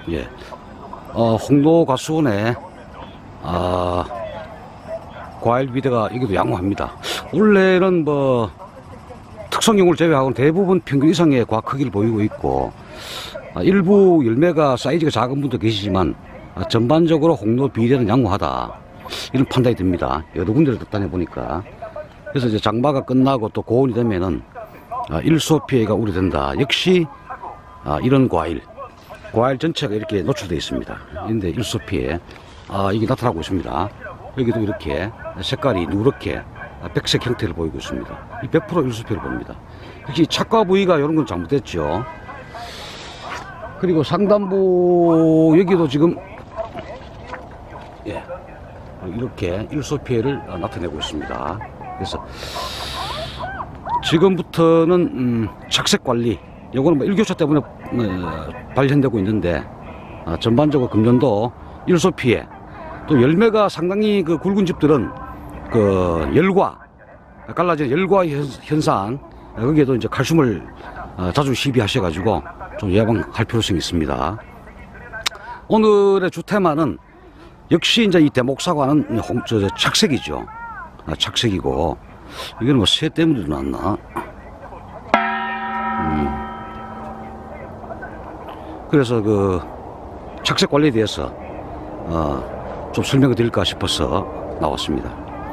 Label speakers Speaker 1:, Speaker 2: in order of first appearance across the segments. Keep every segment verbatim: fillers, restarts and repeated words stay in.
Speaker 1: 예. 어, 홍도 과수원에, 아, 과일 비대가 여기도 양호합니다. 원래는 뭐, 특성용을 제외하고는 대부분 평균 이상의 과 크기를 보이고 있고, 아, 일부 열매가 사이즈가 작은 분도 계시지만, 아, 전반적으로 홍도 비대는 양호하다. 이런 판단이 듭니다. 여러 군데를 다녀 보니까. 그래서 이제 장마가 끝나고 또 고온이 되면은, 아, 일소 피해가 우려된다. 역시, 아, 이런 과일. 과일 전체가 이렇게 노출되어 있습니다. 그런데 일소 피해, 아, 이게 나타나고 있습니다. 여기도 이렇게 색깔이 누렇게 백색 형태를 보이고 있습니다. 이 백 퍼센트 일소 피해를 봅니다. 역시 착과 부위가 이런 건 잘못됐죠. 그리고 상단부 여기도 지금 예, 이렇게 일소 피해를 나타내고 있습니다. 그래서 지금부터는 음, 착색 관리, 요거는 뭐 일교차 때문에 어, 발현되고 있는데, 어, 전반적으로 금년도 일소 피해, 또 열매가 상당히 그 굵은 집들은 그 열과, 갈라진 열과 현상, 거기에도 이제 칼슘을 어, 자주 시비하셔가지고 좀 예방할 필요성이 있습니다. 오늘의 주 테마는 역시 이제 이 대목사과는 홍, 저, 저, 착색이죠. 아, 착색이고, 이거는 뭐 새 때문에 났나? 음. 그래서 그 착색 관리에 대해서 어, 좀 설명을 드릴까 싶어서 나왔습니다.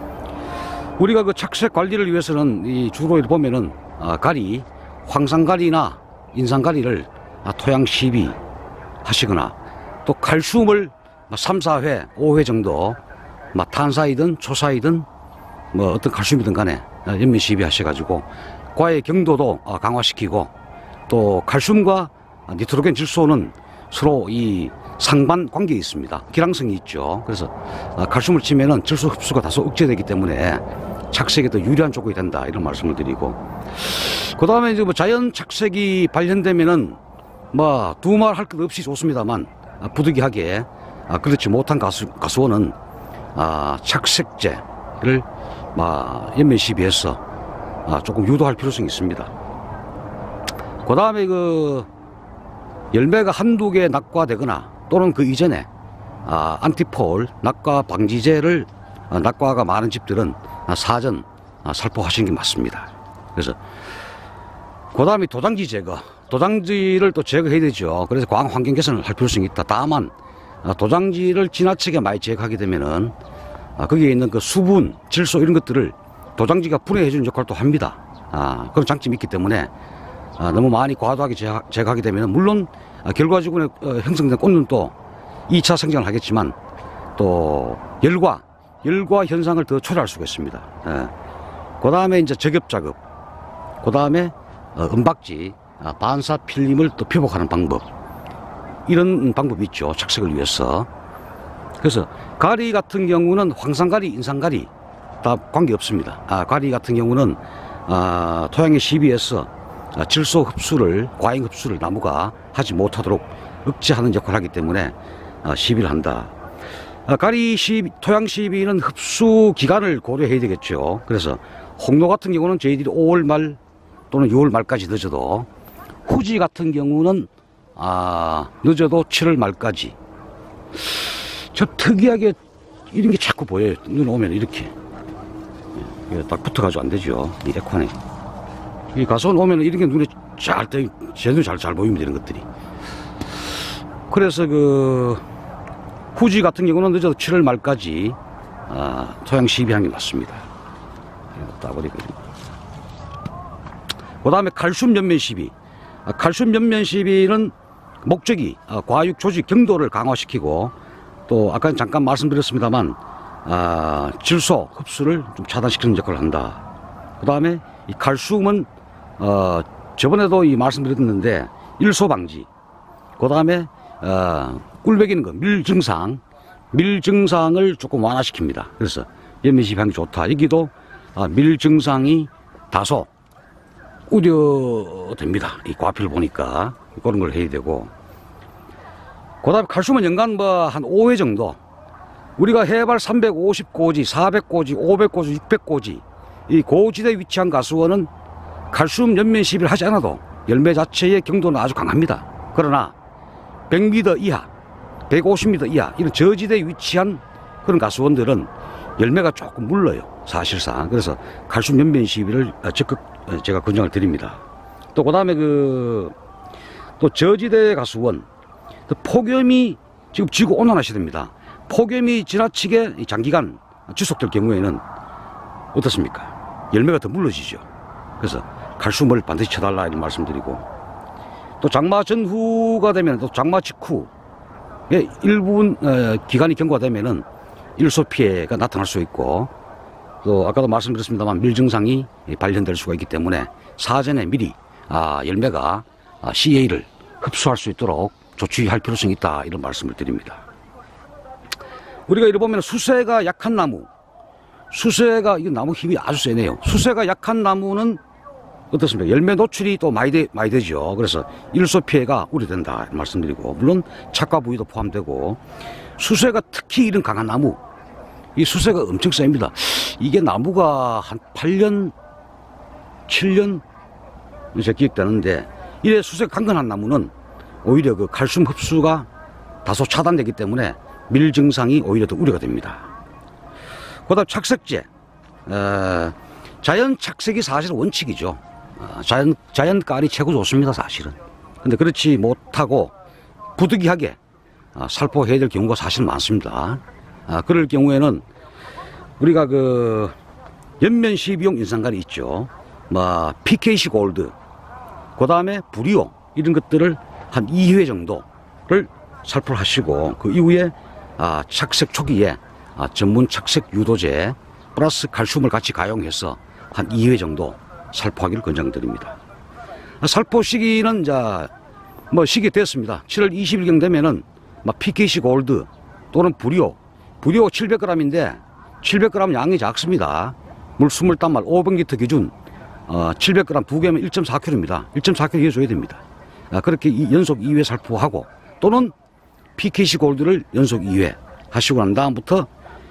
Speaker 1: 우리가 그 착색 관리를 위해서는 이 주로 보면은 아, 가리, 황산가리나 인산가리를 아, 토양 시비 하시거나, 또 칼슘을 삼, 사 회, 오 회 정도 뭐 탄사이든 초사이든 뭐 어떤 칼슘이든 간에 연면 시비 하셔가지고 과의 경도도 강화시키고, 또 칼슘과 니트로겐 질소는 서로 이 상반 관계에 있습니다. 기량성이 있죠. 그래서 칼슘을 치면은 질소 흡수가 다소 억제되기 때문에 착색에 더 유리한 조건이 된다, 이런 말씀을 드리고, 그 다음에 이제 뭐 자연 착색이 발현되면은 뭐 두말 할 것 없이 좋습니다만, 부득이하게 그렇지 못한 가수, 가수원은 아, 착색제를 연면 시비해서 조금 유도할 필요성이 있습니다. 그 다음에 그 열매가 한두 개 낙과되거나, 또는 그 이전에 아, 안티폴 낙과 방지제를 아, 낙과가 많은 집들은 아, 사전 아, 살포하시는 게 맞습니다. 그래서 그 다음에 도장지 제거, 도장지를 또 제거해야 되죠. 그래서 광 환경 개선을 할 필요성이 있다. 다만 아, 도장지를 지나치게 많이 제거하게 되면은 아, 거기에 있는 그 수분, 질소 이런 것들을 도장지가 분해해주는 역할도 합니다. 아, 그런 장점이 있기 때문에 아, 너무 많이 과도하게 제거, 제거하게 되면 물론 아, 결과적으로 어, 형성된 꽃은 또 이 차 생장을 하겠지만, 또 열과 열과 현상을 더 초래할 수가 있습니다. 예. 그 다음에 이제 저격 작업, 그 다음에 어, 은박지, 아, 반사 필름을 또 피복하는 방법, 이런 방법이 있죠. 착색을 위해서. 그래서 가리 같은 경우는 황산가리, 인산가리 다 관계없습니다. 아, 가리 같은 경우는 아, 토양에 시비해서 아, 질소 흡수를, 과잉 흡수를 나무가 하지 못하도록 억제하는 역할을 하기 때문에 아, 시비를 한다. 아, 가리 시비, 토양 시비는 흡수 기간을 고려해야 되겠죠. 그래서 홍로 같은 경우는 저희들이 오월 말 또는 유월 말까지 늦어도, 후지 같은 경우는 아, 늦어도 칠월 말까지. 저 특이하게 이런 게 자꾸 보여요. 눈 오면 이렇게. 이게 딱 붙어가지고 안 되죠. 이 에코네. 이 가수원 오면 이런 게 눈에 잘, 제 눈에 잘, 잘 보입니다. 이런 것들이. 그래서 그, 후지 같은 경우는 늦어도 칠월 말까지 아, 토양 시비하는 게 맞습니다. 따버리고. 그 다음에 칼슘 연면 시비. 아, 칼슘 연면 시비는 목적이 아, 과육 조직 경도를 강화시키고, 또 아까 잠깐 말씀드렸습니다만 아, 질소 흡수를 좀 차단시키는 역할을 한다. 그 다음에 이 칼슘은 어, 저번에도 이 말씀드렸는데 일소 방지, 그 다음에 어, 꿀배기는 거, 밀 증상, 밀 증상을 조금 완화시킵니다. 그래서 연면 시비하는 게 좋다. 여기도 아, 밀 증상이 다소 우려됩니다. 이 과필을 보니까 그런 걸 해야 되고, 그 다음에 칼슘은 연간 뭐 한 오 회 정도, 우리가 해발 삼백오십 고지, 사백 고지, 오백 고지, 육백 고지 이 고지대에 위치한 가수원은 칼슘 연면 시비를 하지 않아도 열매 자체의 경도는 아주 강합니다. 그러나 백 미터 이하, 백오십 미터 이하 이런 저지대에 위치한 그런 가수원들은 열매가 조금 물러요, 사실상. 그래서 칼슘 연면 시비를 적극 제가 권장을 드립니다. 또 그다음에 그 또 저지대 가수원, 또 폭염이 지금 지구 온난화 시대입니다. 폭염이 지나치게 장기간 지속될 경우에는 어떻습니까? 열매가 더 물러지죠. 그래서 칼슘을 반드시 쳐달라 이런 말씀드리고, 또 장마 전후가 되면, 또 장마 직후 일부분 기간이 경과되면은 일소 피해가 나타날 수 있고, 또 아까도 말씀드렸습니다만 밀 증상이 발현될 수가 있기 때문에 사전에 미리 아, 열매가 씨에이를 흡수할 수 있도록 조치할 필요성이 있다 이런 말씀을 드립니다. 우리가 이를 보면 수세가 약한 나무, 수세가 이 나무 힘이 아주 세네요. 수세가 약한 나무는 어떻습니까? 열매 노출이 또 많이, 되, 많이 되죠. 그래서 일소 피해가 우려된다 말씀드리고, 물론 착과 부위도 포함되고, 수세가 특히 이런 강한 나무, 이 수세가 엄청 셉니다. 이게 나무가 한 팔 년, 칠 년 이제 기획되는데, 이래 수세가 강건한 나무는 오히려 그 칼슘 흡수가 다소 차단되기 때문에 밀 증상이 오히려 더 우려가 됩니다. 그 다음 착색제. 어, 자연 착색이 사실은 원칙이죠. 어, 자연, 자연깔이 최고 좋습니다, 사실은. 근데 그렇지 못하고 부득이하게 어, 살포해야 될 경우가 사실 많습니다. 어, 그럴 경우에는 우리가 그 연면 시비용 인산갈이 있죠. 뭐 피케이씨 골드, 그 다음에 브리오 이런 것들을 한 이 회 정도를 살포를 하시고, 그 이후에 아, 착색 초기에 아, 전문 착색 유도제 플러스 칼슘을 같이 가용해서 한 이 회 정도 살포하기를 권장드립니다. 아, 살포 시기는 자, 뭐 시기 됐습니다. 칠월 이십일경 되면은 막 피케이씨 골드 또는 브리오, 브리오 칠백 그램인데 칠백 그램 양이 작습니다. 물 이십 단말 오백 리터 기준 어, 칠백 그램 두 개면 일 점 사 킬로그램입니다. 일 점 사 킬로그램 이어줘야 됩니다. 아, 그렇게 이, 연속 이 회 살포하고, 또는 피케이씨 골드를 연속 이 회 하시고 난 다음부터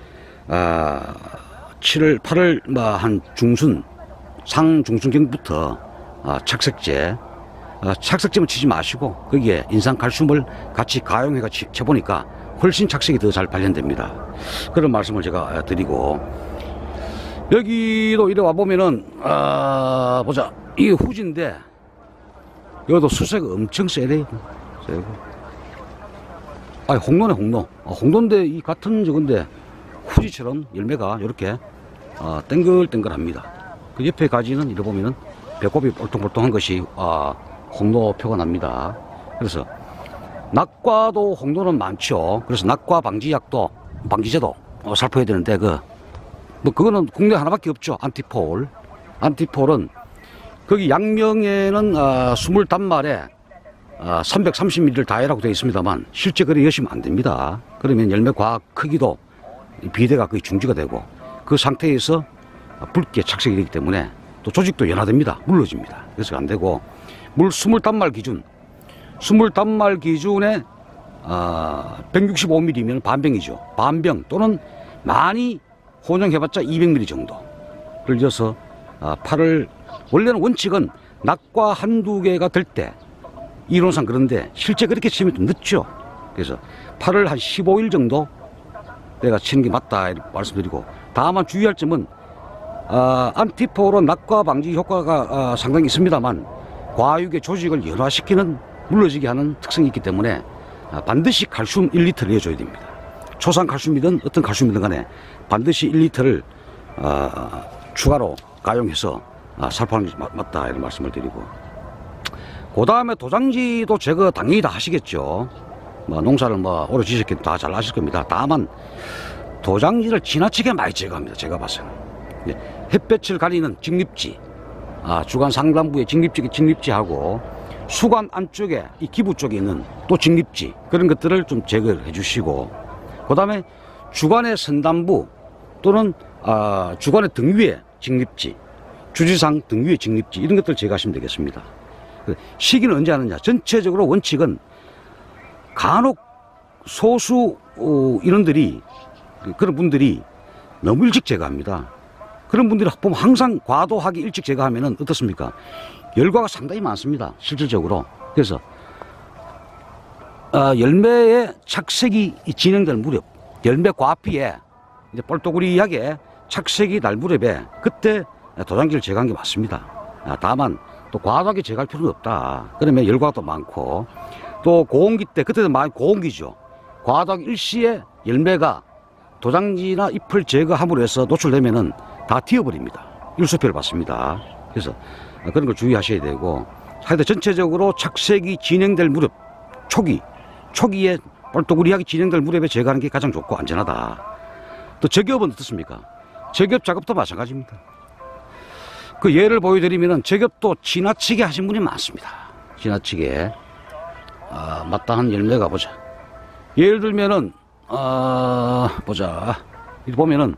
Speaker 1: 아, 칠월, 팔월 뭐 한 중순, 상중순경부터 아, 착색제, 아, 착색제만 치지 마시고 거기에 인산칼슘을 같이 가용해가 쳐보니까 훨씬 착색이 더 잘 발현됩니다. 그런 말씀을 제가 드리고, 여기도 이래 와보면은 아, 보자, 이게 후지인데 여기도 수세가 엄청 세네요. 세고. 아, 홍로네, 홍로. 아, 홍로인데 이 같은 저건데 후지처럼 열매가 이렇게 아, 땡글땡글합니다. 그 옆에 가지는 이래 보면은 배꼽이 볼통볼통한 것이 아, 홍로표가 납니다. 그래서 낙과도 홍로는 많죠. 그래서 낙과 방지약도, 방지제도 어, 살포해야 되는데 그 뭐 그거는 국내 하나밖에 없죠. 안티폴. 안티폴은 거기 양명에는 아, 이십 단말에 아, 삼백삼십 밀리리터를 다해라고 되어 있습니다만 실제 그래 여시면 안 됩니다. 그러면 열매 과학 크기도 비대가 거의 중지가 되고, 그 상태에서 붉게 착색이 되기 때문에 또 조직도 연화됩니다. 물러집니다. 그래서 안 되고, 물 이십 단말 기준, 이십 단말 기준에 아, 백육십오 밀리리터면 반병이죠. 반병 또는 많이 혼용해봤자 이백 밀리리터 정도를 넣어서 아, 팔을, 원래는 원칙은 낙과 한두 개가 될 때 이론상 그런데 실제 그렇게 치면 좀 늦죠. 그래서 팔을 한 십오 일 정도 내가 치는 게 맞다 이렇게 말씀드리고, 다만 주의할 점은 아, 안티폴은 낙과 방지 효과가 아, 상당히 있습니다만 과육의 조직을 연화시키는, 물러지게 하는 특성이 있기 때문에 아, 반드시 칼슘 일 리터를 넣어줘야 됩니다. 초산 칼슘이든 어떤 칼슘이든 간에 반드시 일 리터를 아, 추가로 가용해서 아, 살포하는 게 맞다 이런 말씀을 드리고, 그 다음에 도장지도 제거 당연히 다 하시겠죠. 뭐 농사를 뭐 오래 지셨기 다 잘 아실 겁니다. 다만 도장지를 지나치게 많이 제거합니다. 제가 봐서는 햇볕을 가리는 직립지, 아, 주간 상단부에 직립지, 직립지하고 수관 안쪽에 이 기부 쪽에 있는 또 직립지, 그런 것들을 좀 제거를 해주시고, 그 다음에 주관의 선단부 또는 아, 주관의 등 위에 직립지, 주지상 등 위에 직립지, 이런 것들을 제거하시면 되겠습니다. 시기는 언제 하느냐? 전체적으로 원칙은 간혹 소수 어, 인원들이, 그런 분들이 너무 일찍 제거합니다. 그런 분들이 보면 항상 과도하게 일찍 제거하면 어떻습니까? 열과가 상당히 많습니다. 실질적으로. 그래서 어, 열매의 착색이 진행될 무렵, 열매 과피에 이제 뻘또구리하게 착색이 날 무렵에 그때 도장지를 제거한 게 맞습니다. 아, 다만 또 과도하게 제거할 필요는 없다. 그러면 열과도 많고 또 고온기 때 그때도 많이 고온기죠. 과도하게 일시에 열매가 도장지나 잎을 제거함으로 해서 노출되면은 다 튀어버립니다. 일소표를 받습니다. 그래서 그런 걸 주의하셔야 되고, 하여튼 전체적으로 착색이 진행될 무렵 초기 초기에 뻘또구리하게 진행될 무렵에 제거하는 게 가장 좋고 안전하다. 또 저겹은 어떻습니까? 저겹 작업도 마찬가지입니다. 그 예를 보여드리면은 저겹도 지나치게 하신 분이 많습니다. 지나치게 아, 마땅한 열매가 보자. 예를 들면은 아, 보자. 이렇게 보면은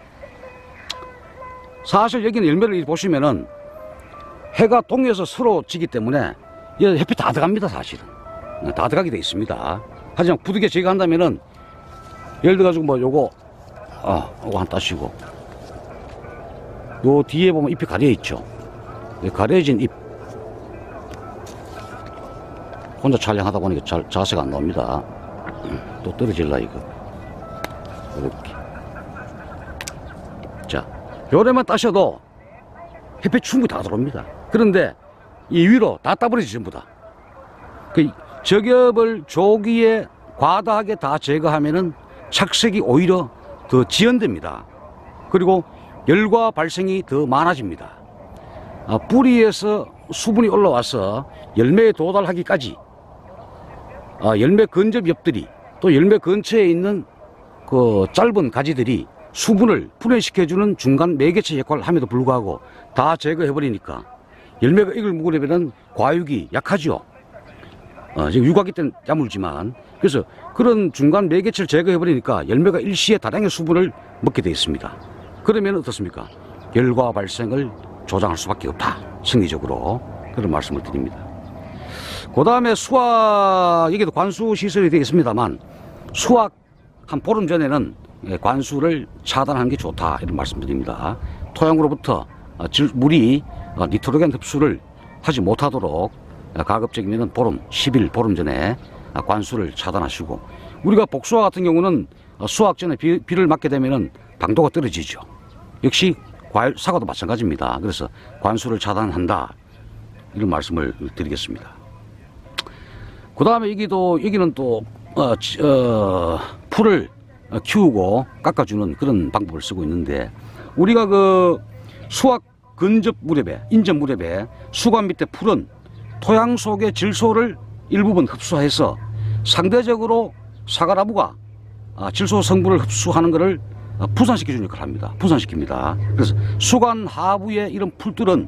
Speaker 1: 사실 여기는 열매를 보시면은 해가 동에서 서로 지기 때문에 햇빛 다 들어갑니다. 사실은 다 들어가게 돼 있습니다. 하지만 부득이 제거한다면은 예를 들어가지고 뭐 요거 아, 요거 한 따시고 요 뒤에 보면 잎이 가려 있죠. 가려진 잎 혼자 촬영하다 보니까 자, 자세가 안 나옵니다. 또 떨어질라 이거. 이렇게 자 요래만 따셔도 햇빛 충분히 다 들어옵니다. 그런데 이 위로 다 따버리지 전부 다. 그 저겹을 조기에 과다하게 다 제거하면은 착색이 오히려 더 지연됩니다. 그리고 열과 발생이 더 많아집니다. 아, 뿌리에서 수분이 올라와서 열매에 도달하기까지 아, 열매 근접 엽들이 또 열매 근처에 있는 그 짧은 가지들이 수분을 분해시켜주는 중간 매개체 역할을 함에도 불구하고 다 제거해버리니까 열매가 익을 무렵에는 과육이 약하죠. 어, 지금 육아기 때는 야물지만 그래서 그런 중간 매개체를 제거해버리니까 열매가 일시에 다량의 수분을 먹게 되어 있습니다. 그러면 어떻습니까? 열과 발생을 조장할 수밖에 없다. 생리적으로 그런 말씀을 드립니다. 그 다음에 수확, 여기도 관수 시설이 되어 있습니다만 수확 한 보름 전에는 관수를 차단하는 게 좋다 이런 말씀드립니다. 토양으로부터 물이 니트로겐 흡수를 하지 못하도록 가급적이면 보름, 십 일 보름 전에 관수를 차단하시고, 우리가 복수화 같은 경우는 수확 전에 비, 비를 맞게 되면 당도가 떨어지죠. 역시 과일, 사과도 마찬가지입니다. 그래서 관수를 차단한다 이런 말씀을 드리겠습니다. 그 다음에 여기도 여기는 또 어, 어, 풀을 키우고 깎아주는 그런 방법을 쓰고 있는데, 우리가 그 수확 근접 무렵에 인접 무렵에 수관 밑에 풀은 토양 속의 질소를 일부분 흡수해서 상대적으로 사과나무가 질소 성분을 흡수하는 것을 분산시켜주는 역할을 합니다. 분산시킵니다. 그래서 수관 하부의 이런 풀들은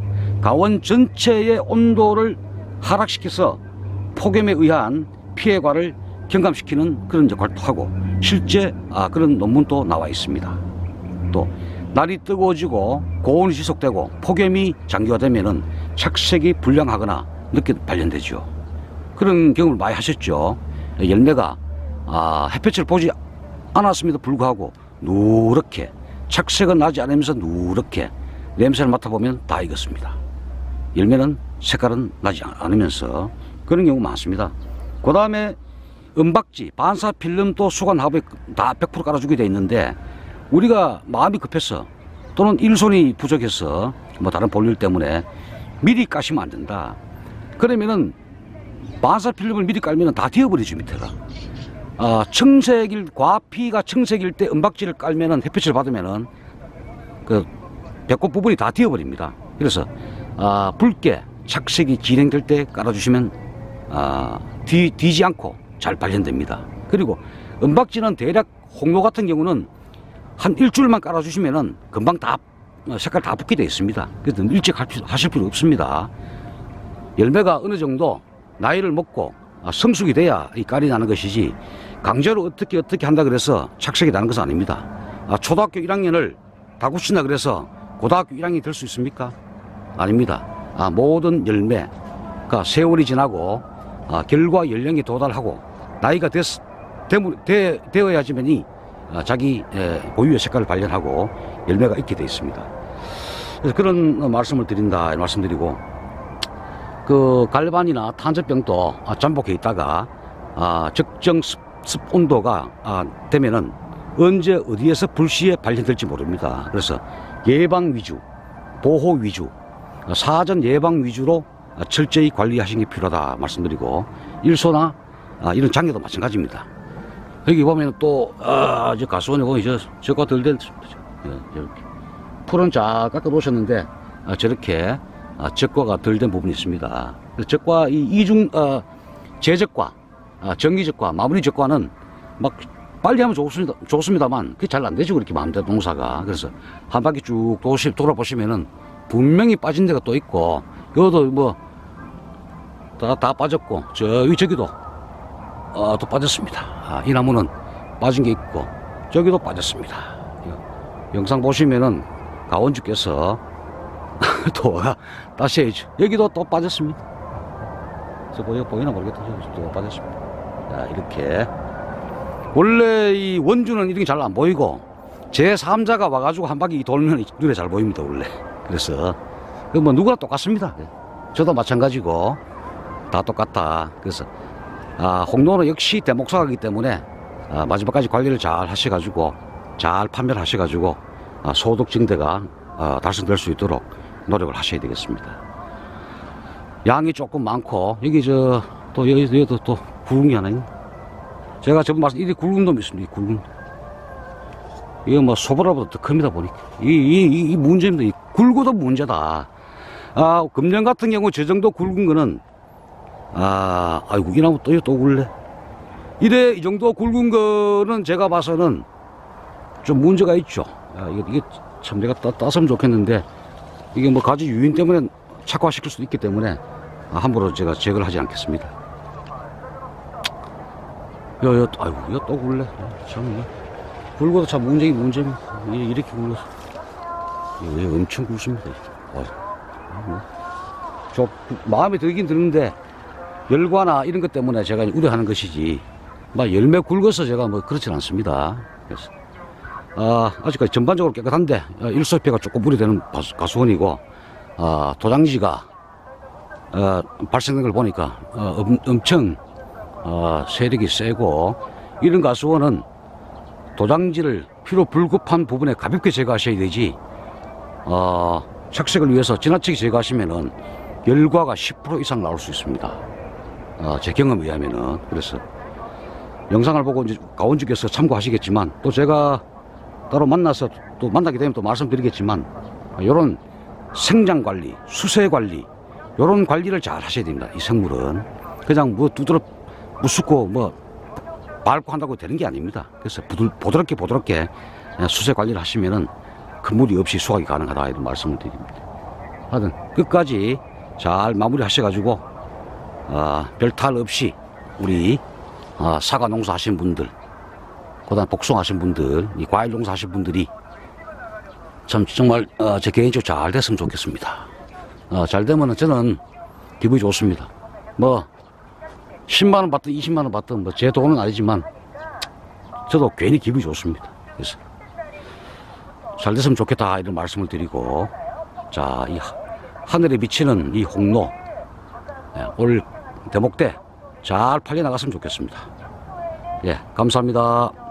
Speaker 1: 가원 전체의 온도를 하락시켜서 폭염에 의한 피해과를 경감시키는 그런 역할도 하고, 실제 아, 그런 논문도 나와 있습니다. 또 날이 뜨거워지고 고온이 지속되고 폭염이 장기화되면은 착색이 불량하거나 늦게 발견되죠. 그런 경험을 많이 하셨죠. 열매가 아, 햇볕을 보지 않았음에도 불구하고 누렇게 착색은 나지 않으면서 누렇게 냄새를 맡아보면 다 익었습니다. 열매는 색깔은 나지 않으면서 그런 경우 많습니다. 그 다음에 은박지, 반사 필름도 수관 하부에 다 백 퍼센트 깔아주게 돼 있는데, 우리가 마음이 급해서 또는 일손이 부족해서 뭐 다른 볼일 때문에 미리 까시면 안 된다. 그러면은 반사 필름을 미리 깔면은 다 튀어버리죠, 밑에가. 아, 청색일, 과피가 청색일 때 은박지를 깔면은 햇빛을 받으면은 그 배꼽 부분이 다 튀어버립니다. 그래서 아, 붉게 착색이 진행될 때 깔아주시면 아, 뒤, 뒤지 않고 잘 발견됩니다. 그리고 은박지는 대략 홍로 같은 경우는 한 일주일만 깔아주시면은 금방 다 색깔 다 붙게 되어 있습니다. 그래서 일찍 하실 필요 없습니다. 열매가 어느 정도 나이를 먹고 성숙이 돼야 이 깔이 나는 것이지, 강제로 어떻게 어떻게 한다 그래서 착색이 나는 것은 아닙니다. 초등학교 일 학년을 다 굳힌다 그래서 고등학교 일 학년이 될 수 있습니까? 아닙니다. 모든 열매가 세월이 지나고 결과 연령이 도달하고 나이가 됐, 되, 되어야지만이 자기 고유의 색깔을 발견하고 열매가 있게 되어 있습니다. 그래서 그런 말씀을 드린다 말씀드리고, 그 갈반이나 탄저병도 잠복해 있다가 아, 적정 습, 습 온도가 아, 되면은 언제 어디에서 불시에 발견될지 모릅니다. 그래서 예방 위주, 보호 위주, 사전 예방 위주로 철저히 관리하시는 게 필요하다 말씀드리고, 일소나 아, 이런 장애도 마찬가지입니다. 여기 보면 또 아, 저 가수원에 보면 저 저거 덜된 이렇게 풀은 쫙 깎아 놓으셨는데 아, 저렇게 아, 적과가 덜 된 부분이 있습니다. 적과 이 이중 어, 제적과 아, 정기적과 마무리 적과는 막 빨리 하면 좋습니다, 좋습니다만 그게 잘 안 되죠, 그렇게 마음대로 농사가. 그래서 한 바퀴 쭉 도시, 돌아보시면은 분명히 빠진 데가 또 있고, 여기도 뭐 다, 다 빠졌고, 저기 저기도 어, 또 빠졌습니다. 아, 이 나무는 빠진 게 있고 저기도 빠졌습니다. 영상 보시면은 가원주께서 또 다시 해야죠. 여기도 또 빠졌습니다. 저 보여, 보이나 모르겠다. 또 빠졌습니다. 자, 이렇게 원래 이 원주는 이렇게 잘 안 보이고 제삼자가 와가지고 한 바퀴 돌면 눈에 잘 보입니다, 원래. 그래서 뭐 누구나 똑같습니다. 저도 마찬가지고 다 똑같다. 그래서 아, 홍로는 역시 대목사가기 때문에 아, 마지막까지 관리를 잘 하셔가지고 잘 판매를 하셔가지고 아, 소득 증대가 아, 달성될 수 있도록 노력을 하셔야 되겠습니다. 양이 조금 많고 여기 저 또 여기 여기도 또 굵은 게 하나 있네. 제가 저번 말씀 이게 굵은 놈이 있습니다. 이 굵은 이거 뭐 소보라보다 더 큽니다 보니까 이, 이, 이, 이 문제입니다. 이 굵어도 문제다. 아, 금년 같은 경우 저 정도 굵은 거는 아, 아이고, 이 나무 또, 또 굵네. 이래, 이 정도 굵은 거는 제가 봐서는 좀 문제가 있죠. 아, 이게, 이게 참 내가 따, 땄으면 좋겠는데, 이게 뭐 가지 유인 때문에 착화시킬 수도 있기 때문에, 아, 함부로 제가 제거를 하지 않겠습니다. 야, 야, 아이고, 이거 또 굵네. 참, 굵어도 참 문제긴 문제입니다. 이렇게 굵어서. 이게 엄청 굵습니다. 아, 저, 마음에 들긴 드는데, 열과나 이런 것 때문에 제가 우려하는 것이지, 막 열매 굵어서 제가 뭐 그렇진 않습니다. 그래서, 아, 아직까지 전반적으로 깨끗한데, 일소표가 조금 우려되는 가수원이고, 아, 도장지가, 어, 발생된 걸 보니까, 어, 엄, 엄청, 어, 세력이 세고, 이런 가수원은 도장지를 필요 불급한 부분에 가볍게 제거하셔야 되지, 어, 착색을 위해서 지나치게 제거하시면은 열과가 십 퍼센트 이상 나올 수 있습니다. 어, 제 경험에 의하면은. 그래서 영상을 보고 이제 가원주께서 참고하시겠지만 또 제가 따로 만나서 또 만나게 되면 또 말씀드리겠지만 요런 생장 관리, 수세 관리 요런 관리를 잘 하셔야 됩니다. 이 생물은 그냥 뭐 두드러 무습고 뭐 밟고 한다고 되는 게 아닙니다. 그래서 부들, 보드럽게 보드럽게 수세 관리를 하시면은 큰 무리 없이 수확이 가능하다 이런 말씀을 드립니다. 하여튼 끝까지 잘 마무리 하셔가지고 아, 별 탈 없이 우리 아, 사과 농사 하신 분들, 그다음 복숭아 하신 분들, 이 과일 농사 하신 분들이 참 정말 어, 제 개인적으로 잘 됐으면 좋겠습니다. 어, 잘 되면은 저는 기분이 좋습니다. 뭐 십만 원 받든 이십만 원 받든 뭐 제 돈은 아니지만 저도 괜히 기분이 좋습니다. 그래서 잘 됐으면 좋겠다 이런 말씀을 드리고, 자, 이 하늘에 비치는 이 홍로 올 대목 때 잘 팔려 나갔으면 좋겠습니다. 예, 감사합니다.